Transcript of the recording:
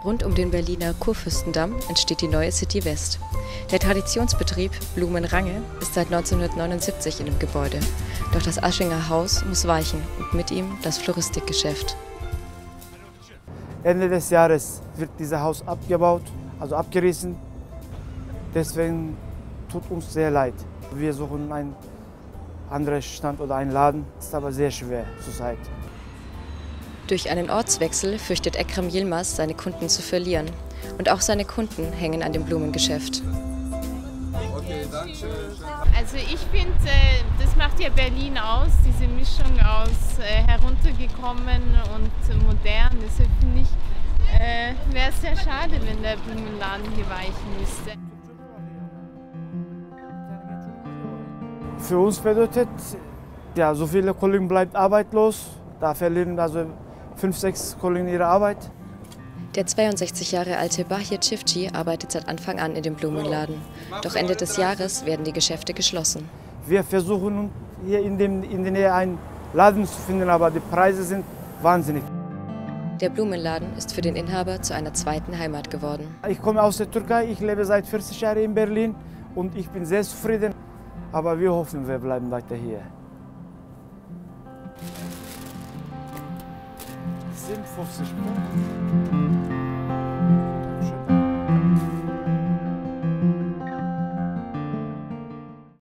Rund um den Berliner Kurfürstendamm entsteht die neue City West. Der Traditionsbetrieb Blumenrange ist seit 1979 in dem Gebäude. Doch das Aschinger Haus muss weichen und mit ihm das Floristikgeschäft. Ende des Jahres wird dieses Haus abgebaut, also abgerissen. Deswegen tut uns sehr leid. Wir suchen einen anderen Stand oder einen Laden. Das ist aber sehr schwer zurzeit. Durch einen Ortswechsel fürchtet Ekrem Yilmaz, seine Kunden zu verlieren. Und auch seine Kunden hängen an dem Blumengeschäft. Okay, danke schön. Also ich finde, das macht ja Berlin aus, diese Mischung aus heruntergekommen und modern. Deshalb finde ich, wäre es sehr schade, wenn der Blumenladen hier weichen müsste. Für uns bedeutet, ja, so viele Kollegen bleiben arbeitslos. Da verlieren also 5, 6 Kollegen ihre Arbeit. Der 62 Jahre alte Bahir Çiftçi arbeitet seit Anfang an in dem Blumenladen. Doch Ende des Jahres werden die Geschäfte geschlossen. Wir versuchen hier in der Nähe einen Laden zu finden, aber die Preise sind wahnsinnig. Der Blumenladen ist für den Inhaber zu einer zweiten Heimat geworden. Ich komme aus der Türkei, ich lebe seit 40 Jahren in Berlin und ich bin sehr zufrieden. Aber wir hoffen, wir bleiben weiter hier. 57 Punkte.